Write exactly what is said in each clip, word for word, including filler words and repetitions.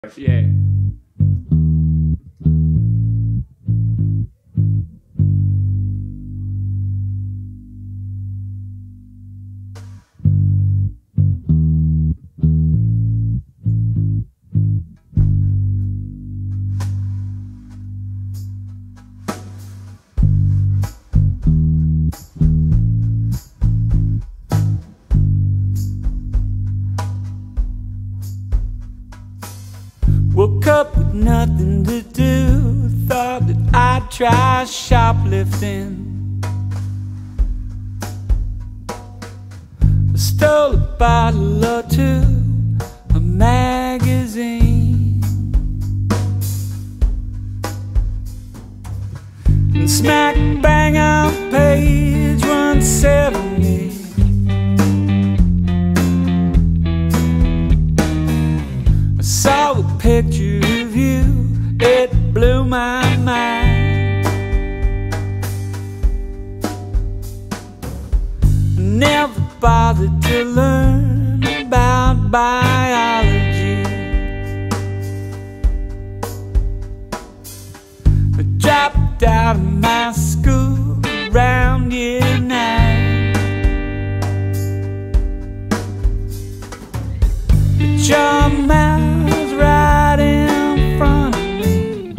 Yeah. Woke up with nothing to do, thought that I'd try shoplifting. I stole a bottle or two, a magazine, and smack bang on page one seventy I saw a picture of you, it blew my mind. Never bothered to learn about biology. I dropped out of my school around year nine. But your mouth right in front of me,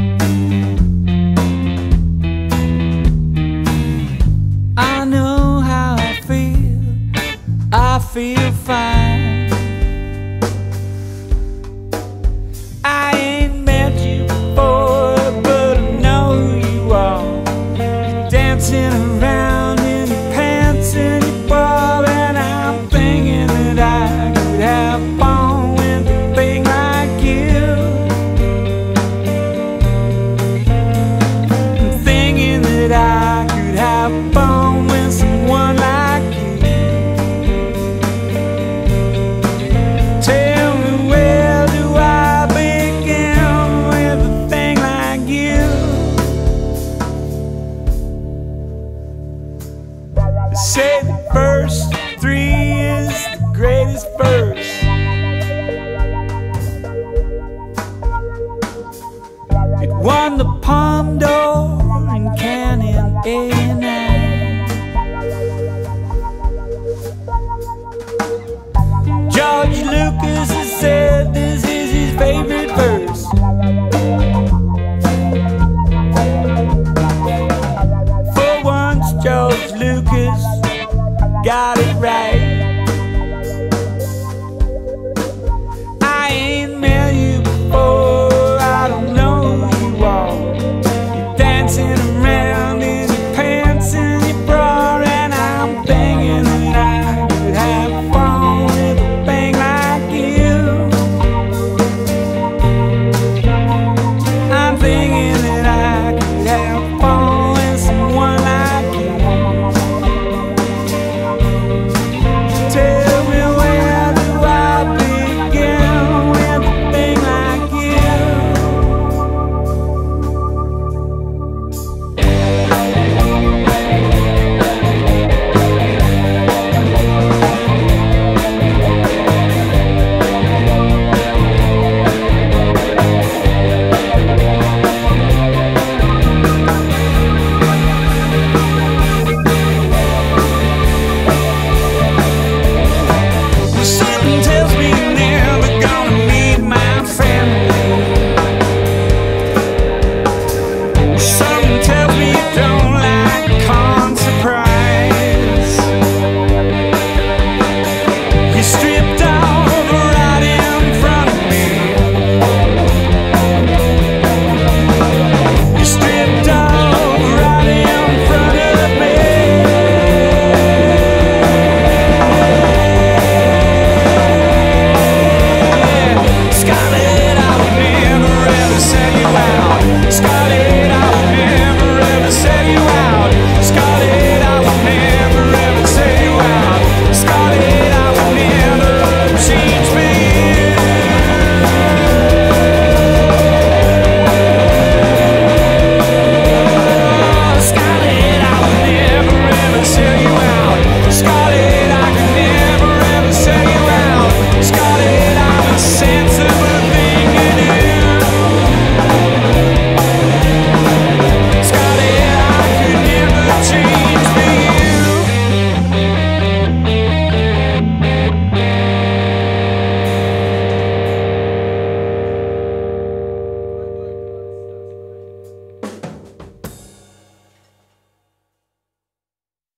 I know how I feel, I feel fine. I ain't met you before, but I know who you are. You're dancing around in your pants and your bra, and I'm thinking that I could have fun with a thing like you. I'm thinking that I could have fun with someone like you. Tell me, where do I begin with a thing like you? They say the first three is the greatest verse. It won the Palme d'Or in Cannes in eighty-nine.